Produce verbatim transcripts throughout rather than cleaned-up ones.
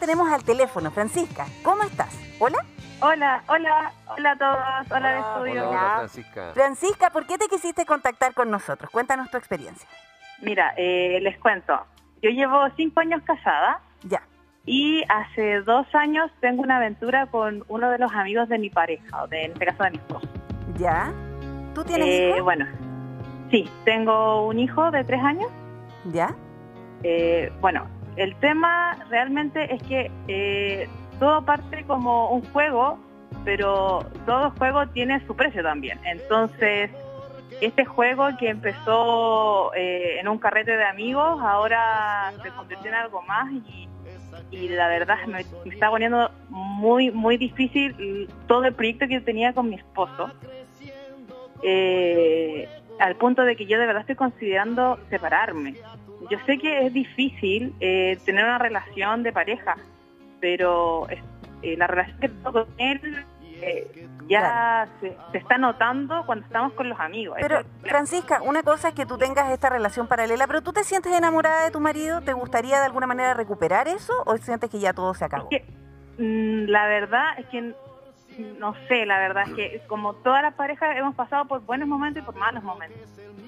tenemos al teléfono. Francisca, ¿cómo estás? ¿Hola? Hola, hola, hola a todos, hola de estudio. Hola, hola, Francisca. Francisca, ¿por qué te quisiste contactar con nosotros? Cuéntanos tu experiencia. Mira, eh, les cuento, yo llevo cinco años casada. Ya. Y hace dos años tengo una aventura con uno de los amigos de mi pareja, o de, en este caso de mi esposo. ¿Ya? ¿Tú tienes eh, hijos? Bueno, sí, tengo un hijo de tres años. ¿Ya? Eh, bueno, el tema realmente es que eh, todo parte como un juego, pero todo juego tiene su precio también. Entonces, este juego que empezó eh, en un carrete de amigos, ahora se convirtió en algo más y, y la verdad me, me está poniendo muy, muy difícil todo el proyecto que tenía con mi esposo. Eh, al punto de que yo de verdad estoy considerando separarme. Yo sé que es difícil eh, tener una relación de pareja, pero eh, la relación que tengo con él eh, ya claro. se, se está notando cuando estamos con los amigos. Pero, Eso, Francisca, una cosa es que tú tengas esta relación paralela, pero ¿tú te sientes enamorada de tu marido? ¿Te gustaría de alguna manera recuperar eso o sientes que ya todo se acabó? Es que, mmm, la verdad es que no sé, la verdad es que como todas las parejas hemos pasado por buenos momentos y por malos momentos.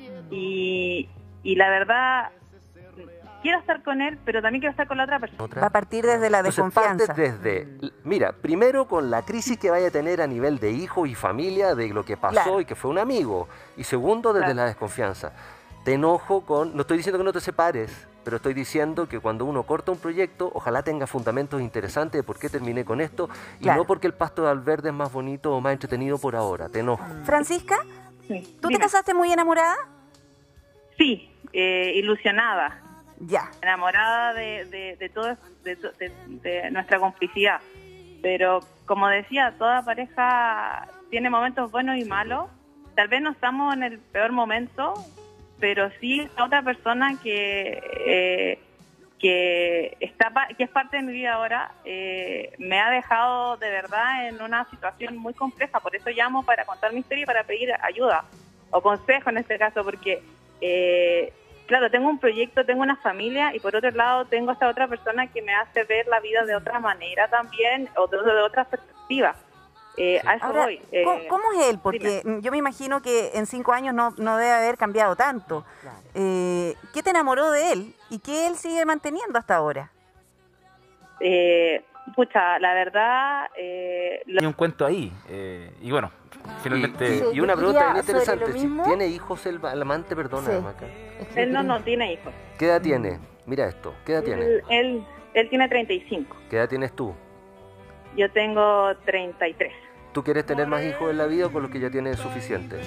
Y, y la verdad, quiero estar con él, pero también quiero estar con la otra persona. Va a partir desde la desconfianza. Entonces, parte desde, mira, primero con la crisis que vaya a tener a nivel de hijo y familia, de lo que pasó claro. y que fue un amigo. Y segundo, desde claro. la desconfianza. Te enojo con, no estoy diciendo que no te separes, pero estoy diciendo que cuando uno corta un proyecto, ojalá tenga fundamentos interesantes de por qué terminé con esto, y claro. no porque el pasto de Alverde es más bonito o más entretenido por ahora. Te enojo. Francisca, sí. ¿tú Dime. te casaste muy enamorada? Sí, eh, ilusionada. Ya. Enamorada de, de, de todo, de, de, de nuestra complicidad. Pero, como decía, toda pareja tiene momentos buenos y malos. Tal vez no estamos en el peor momento, pero sí la otra persona que eh, que está que es parte de mi vida ahora eh, me ha dejado de verdad en una situación muy compleja. Por eso llamo para contar mi historia y para pedir ayuda o consejo en este caso, porque eh, claro, tengo un proyecto, tengo una familia y por otro lado tengo a esta otra persona que me hace ver la vida de otra manera también o de, de otra perspectiva. Eh, sí. A eso Ahora, voy. Eh, ¿cómo, ¿Cómo es él? Porque dime. Yo me imagino que en cinco años no, no debe haber cambiado tanto. Claro. Eh, ¿Qué te enamoró de él y qué él sigue manteniendo hasta ahora? Eh, pucha, la verdad... Eh, lo... Hay un cuento ahí. Eh, y bueno, finalmente... Y, y, sí, y una pregunta bien interesante. Si ¿Tiene hijos el, el amante? Perdona, sí. Maca. Él no, no tiene hijos. ¿Qué edad tiene? Mira esto. ¿Qué edad tiene? Él, él, él tiene treinta y cinco. ¿Qué edad tienes tú? Yo tengo treinta y tres. ¿Tú quieres tener más hijos en la vida o con los que ya tienes suficientes?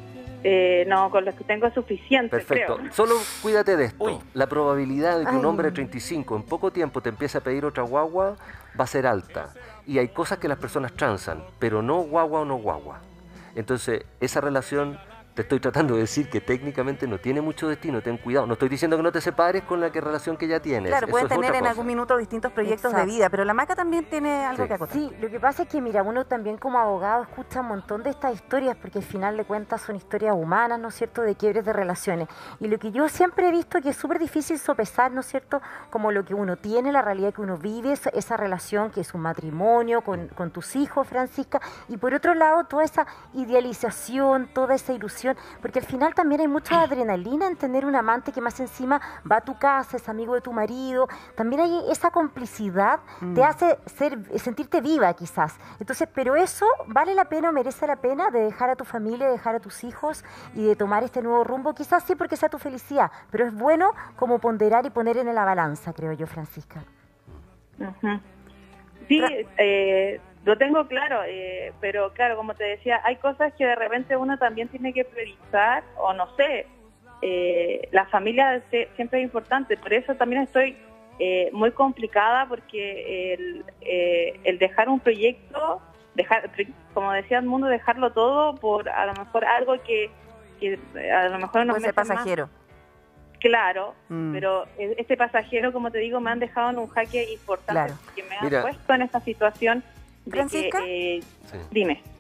Eh, no, con los que tengo es suficiente. Perfecto. Creo. Solo cuídate de esto. Uy. La probabilidad de que Ay. un hombre de treinta y cinco en poco tiempo te empiece a pedir otra guagua va a ser alta. Y hay cosas que las personas transan, pero no guagua o no guagua. Entonces, esa relación... Te estoy tratando de decir que técnicamente no tiene mucho destino, ten cuidado. No estoy diciendo que no te separes con la que relación que ya tienes. Claro, pueden tener en algún minuto distintos proyectos Exacto. de vida, pero la Maca también tiene algo sí. que acotar. Sí, lo que pasa es que, mira, uno también como abogado escucha un montón de estas historias, porque al final de cuentas son historias humanas, ¿no es cierto?, de quiebres de relaciones. Y lo que yo siempre he visto que es súper difícil sopesar, ¿no es cierto?, como lo que uno tiene, la realidad que uno vive, esa, esa relación que es un matrimonio con, con tus hijos, Francisca, y por otro lado toda esa idealización, toda esa ilusión, porque al final también hay mucha adrenalina en tener un amante que más encima va a tu casa, es amigo de tu marido. También hay esa complicidad, mm. te hace ser, sentirte viva quizás. Entonces, pero eso vale la pena o merece la pena de dejar a tu familia, de dejar a tus hijos y de tomar este nuevo rumbo. Quizás sí porque sea tu felicidad, pero es bueno como ponderar y poner en la balanza, creo yo, Francisca. Uh-huh. Sí, eh, lo tengo claro, eh, pero claro, como te decía, hay cosas que de repente uno también tiene que priorizar, o no sé, eh, la familia siempre es importante, por eso también estoy eh, muy complicada, porque el, eh, el dejar un proyecto, dejar, como decía el mundo, dejarlo todo por a lo mejor algo que, que a lo mejor nos puede ser pasajero. Más. Claro, mm. pero este pasajero, como te digo, me han dejado en un jaque importante, claro. que me han Mira, puesto en esta situación de ¿Francisca? que, eh, sí. dime.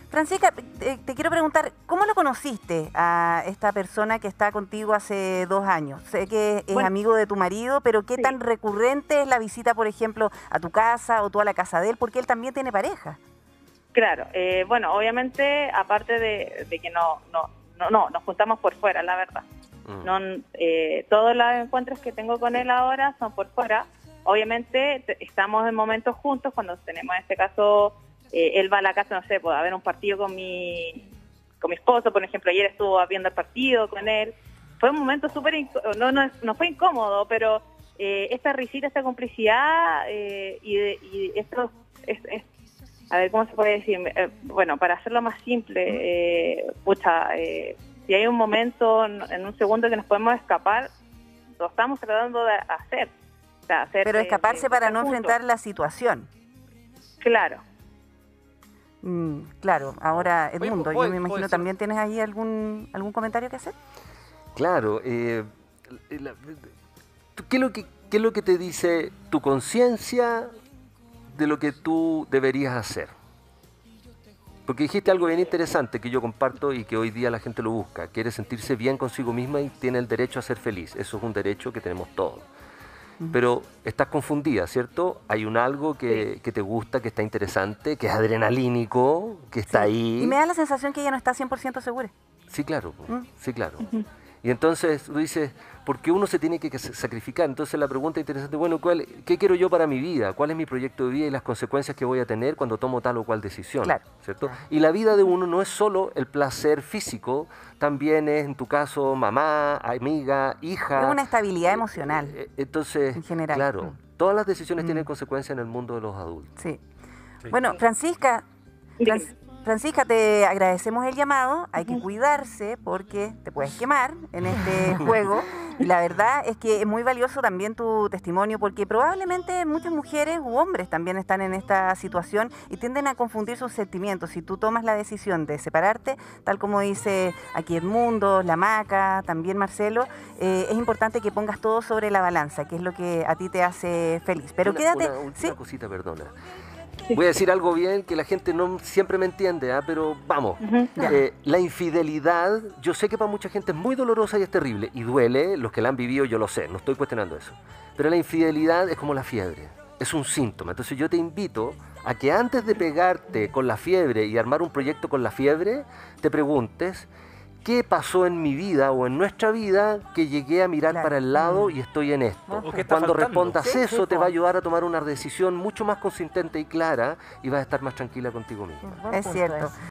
Francisca, te, te quiero preguntar, ¿cómo lo conociste a esta persona que está contigo hace dos años? Sé que es Bueno, amigo de tu marido, pero ¿qué sí. tan recurrente es la visita, por ejemplo, a tu casa o tú a la casa de él? Porque él también tiene pareja. Claro, eh, bueno, obviamente, aparte de, de que no, no, no, no, nos juntamos por fuera, la verdad. Mm. No, eh, todos los encuentros que tengo con él ahora son por fuera. Obviamente te- estamos en momentos juntos cuando tenemos, en este caso, eh, él va a la casa, no sé, pues, a ver un partido con mi con mi esposo, por ejemplo, ayer estuvo viendo el partido con él. Fue un momento súper, inc- no, no, es- no fue incómodo, pero eh, esta risita, esta complicidad eh, y, de- y esto es, es- a ver, ¿cómo se puede decir? Eh, bueno, para hacerlo más simple, eh, pucha, eh, si hay un momento, en en un segundo que nos podemos escapar, lo estamos tratando de hacer. O sea, hacer Pero de- escaparse de para estar no juntos. enfrentar la situación. Claro. Mm, claro, ahora Oye, Edmundo, ¿puedo- yo me imagino puedo decir- también tienes ahí algún algún comentario que hacer. Claro. eh, la- tú- ¿qué, es lo que, ¿Qué es lo que te dice tu conciencia de lo que tú deberías hacer? Porque dijiste algo bien interesante que yo comparto y que hoy día la gente lo busca. Quiere sentirse bien consigo misma y tiene el derecho a ser feliz. Eso es un derecho que tenemos todos. Pero estás confundida, ¿cierto? Hay un algo que, que te gusta, que está interesante, que es adrenalínico, que está ahí. Y me da la sensación que ella no está cien por ciento segura. Sí, claro, po. Mm. sí, claro. Y entonces tú dices, ¿por qué uno se tiene que que sacrificar? Entonces la pregunta interesante, bueno, ¿cuál, ¿qué quiero yo para mi vida? ¿Cuál es mi proyecto de vida y las consecuencias que voy a tener cuando tomo tal o cual decisión? Claro. ¿Cierto? Y la vida de uno no es solo el placer físico, también es, en tu caso, mamá, amiga, hija. Es una estabilidad emocional. Eh, Entonces, En general. claro, Mm. todas las decisiones Mm. tienen consecuencias en el mundo de los adultos. Sí. Bueno, Francisca, Dígame. Fran- Francisca, te agradecemos el llamado. Hay que cuidarse porque te puedes quemar en este juego. Y la verdad es que es muy valioso también tu testimonio porque probablemente muchas mujeres u hombres también están en esta situación y tienden a confundir sus sentimientos. Si tú tomas la decisión de separarte, tal como dice aquí Edmundo, la Maca, también Marcelo, eh, es importante que pongas todo sobre la balanza, que es lo que a ti te hace feliz. Pero Una- quédate... Una última ¿sí? cosita, perdona. Voy a decir algo bien que la gente no siempre me entiende, ¿ah? Pero vamos. Ujú. Eh, la infidelidad, yo sé que para mucha gente es muy dolorosa y es terrible. Y duele, los que la han vivido yo lo sé, no estoy cuestionando eso. Pero la infidelidad es como la fiebre, es un síntoma. Entonces yo te invito a que antes de pegarte con la fiebre y armar un proyecto con la fiebre, te preguntes, ¿qué pasó en mi vida o en nuestra vida que llegué a mirar Claro. para el lado y estoy en esto? O qué está Cuando faltando. respondas Sí, eso, sí, te po. va a ayudar a tomar una decisión mucho más consistente y clara y vas a estar más tranquila contigo misma. Buen Es punto cierto. ese.